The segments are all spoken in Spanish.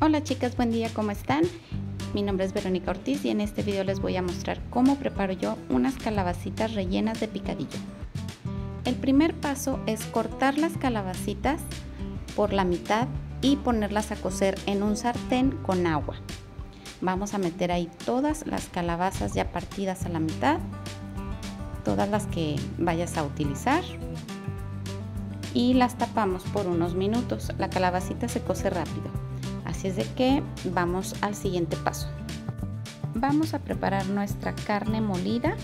Hola chicas, buen día, ¿cómo están? Mi nombre es Verónica Ortiz y en este video les voy a mostrar cómo preparo yo unas calabacitas rellenas de picadillo. El primer paso es cortar las calabacitas por la mitad y ponerlas a cocer en un sartén con agua. Vamos a meter ahí todas las calabazas ya partidas a la mitad, todas las que vayas a utilizar, y las tapamos por unos minutos. La calabacita se cose rápido, así es de que vamos al siguiente paso. Vamos a preparar nuestra carne molida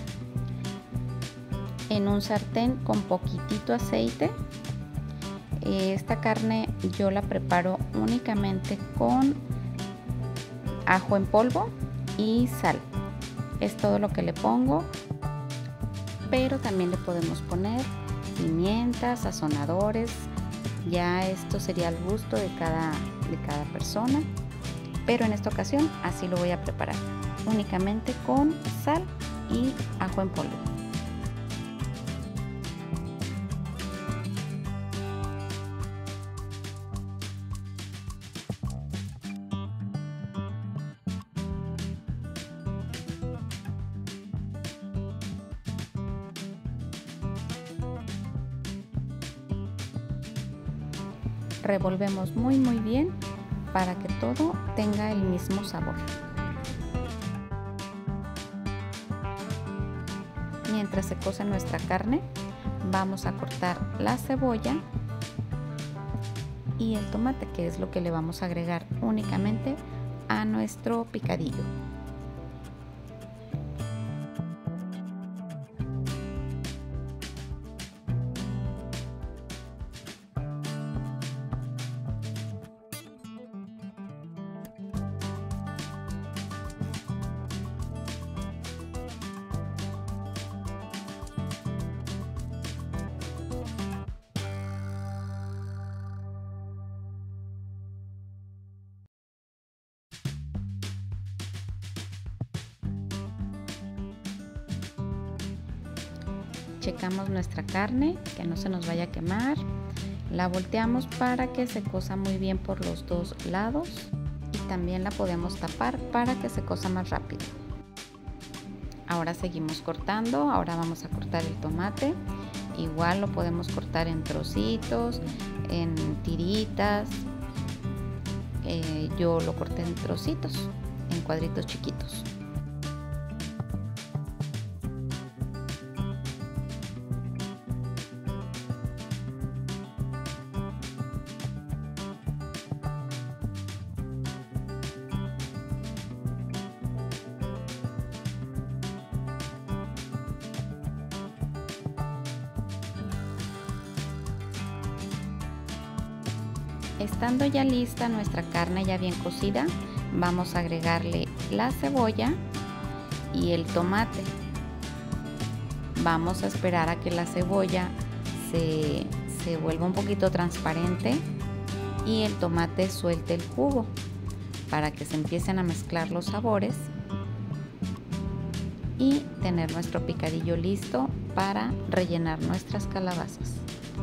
en un sartén con poquitito aceite. Esta carne yo la preparo únicamente con ajo en polvo y sal. Es todo lo que le pongo, pero también le podemos poner pimientas, sazonadores. Ya esto sería al gusto de cada persona, pero en esta ocasión así lo voy a preparar, únicamente con sal y ajo en polvo. Revolvemos muy bien para que todo tenga el mismo sabor. Mientras se cose nuestra carne, vamos a cortar la cebolla y el tomate, que es lo que le vamos a agregar únicamente a nuestro picadillo. Checamos nuestra carne, que no se nos vaya a quemar. La volteamos para que se cosa muy bien por los dos lados y también la podemos tapar para que se cosa más rápido. Ahora seguimos cortando. Ahora vamos a cortar el tomate. Igual lo podemos cortar en trocitos, en tiritas. Yo lo corté en trocitos, en cuadritos chiquitos. Estando ya lista nuestra carne ya bien cocida, vamos a agregarle la cebolla y el tomate. Vamos a esperar a que la cebolla se vuelva un poquito transparente y el tomate suelte el jugo para que se empiecen a mezclar los sabores y tener nuestro picadillo listo para rellenar nuestras calabazas.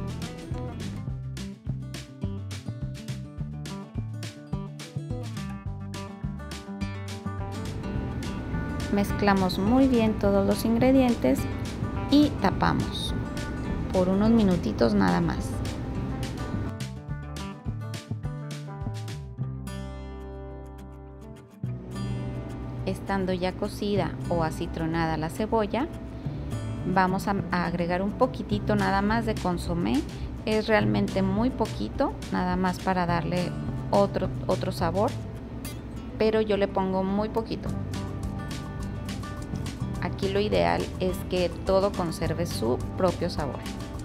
Mezclamos muy bien todos los ingredientes y tapamos por unos minutitos nada más. Estando ya cocida o acitronada la cebolla, vamos a agregar un poquitito nada más de consomé. Es realmente muy poquito, nada más para darle otro sabor, pero yo le pongo muy poquito. Aquí lo ideal es que todo conserve su propio sabor.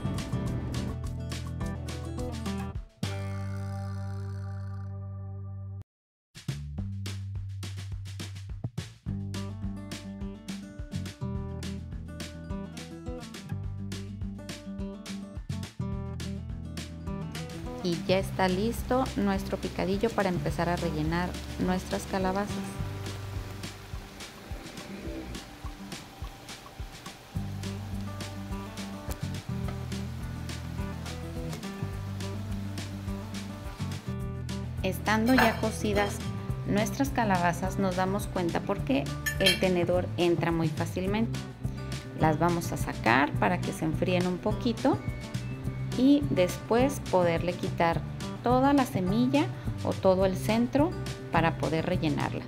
Y ya está listo nuestro picadillo para empezar a rellenar nuestras calabazas. Estando ya cocidas nuestras calabazas, nos damos cuenta porque el tenedor entra muy fácilmente. Las vamos a sacar para que se enfríen un poquito y después poderle quitar toda la semilla o todo el centro para poder rellenarlas.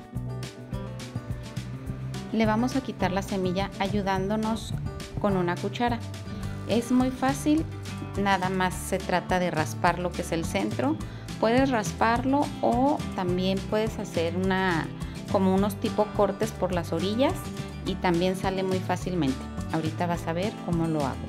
Le vamos a quitar la semilla ayudándonos con una cuchara. Es muy fácil, nada más se trata de raspar lo que es el centro. Puedes rasparlo o también puedes hacer como unos tipo cortes por las orillas y también sale muy fácilmente. Ahorita vas a ver cómo lo hago.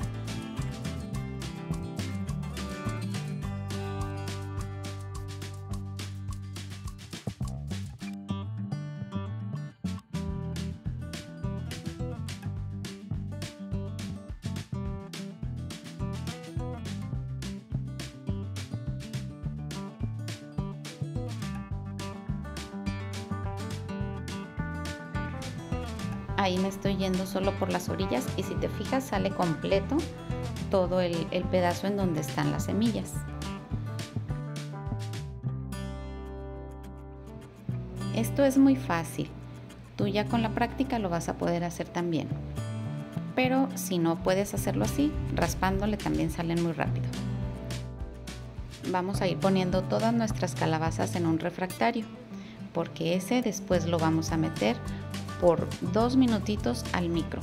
Ahí me estoy yendo solo por las orillas y si te fijas sale completo todo el pedazo en donde están las semillas. Esto es muy fácil, tú ya con la práctica lo vas a poder hacer también, pero si no puedes hacerlo así, raspándole también salen muy rápido. Vamos a ir poniendo todas nuestras calabazas en un refractario, porque ese después lo vamos a meter por 2 minutitos al micro.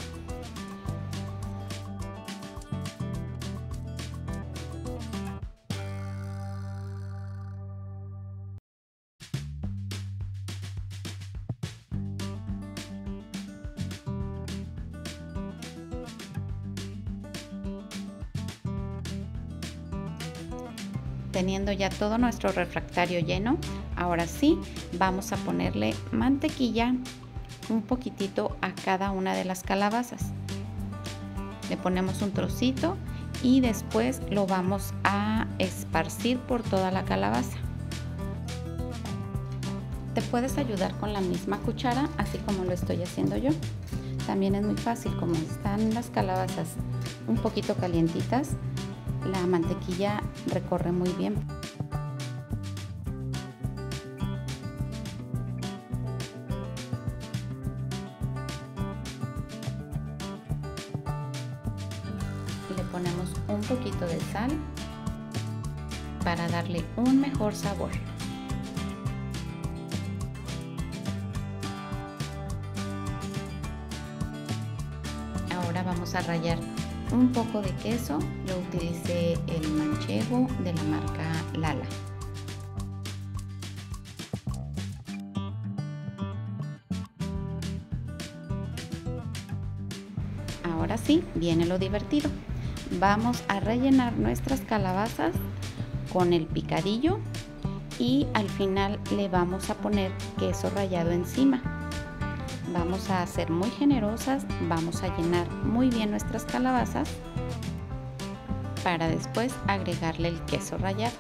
Teniendo ya todo nuestro refractario lleno, ahora sí vamos a ponerle mantequilla un poquitito a cada una de las calabazas. Le ponemos un trocito y después lo vamos a esparcir por toda la calabaza. Te puedes ayudar con la misma cuchara, así como lo estoy haciendo yo. También es muy fácil, como están las calabazas un poquito calientitas, la mantequilla recorre muy bien. Le ponemos un poquito de sal para darle un mejor sabor. Ahora vamos a rallar un poco de queso. Yo utilicé el manchego de la marca Lala. Ahora sí, viene lo divertido. Vamos a rellenar nuestras calabazas con el picadillo y al final le vamos a poner queso rallado encima. Vamos a ser muy generosas, vamos a llenar muy bien nuestras calabazas para después agregarle el queso rallado.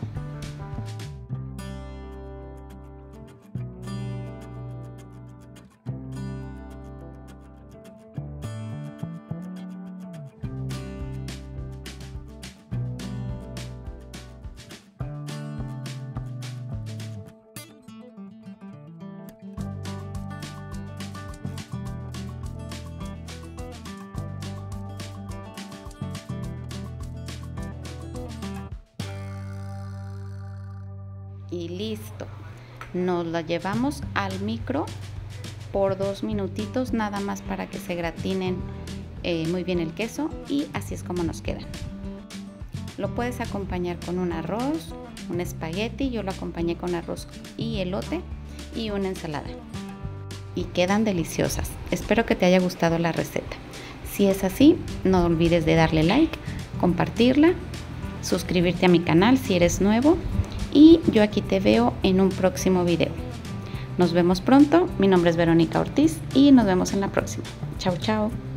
Y listo, nos la llevamos al micro por 2 minutitos nada más para que se gratinen muy bien el queso y así es como nos quedan. Lo puedes acompañar con un arroz, un espagueti, yo lo acompañé con arroz y elote y una ensalada y quedan deliciosas. Espero que te haya gustado la receta. Si es así, no olvides de darle like, compartirla, suscribirte a mi canal si eres nuevo. Y yo aquí te veo en un próximo video. Nos vemos pronto. Mi nombre es Verónica Ortiz y nos vemos en la próxima. Chao, chao.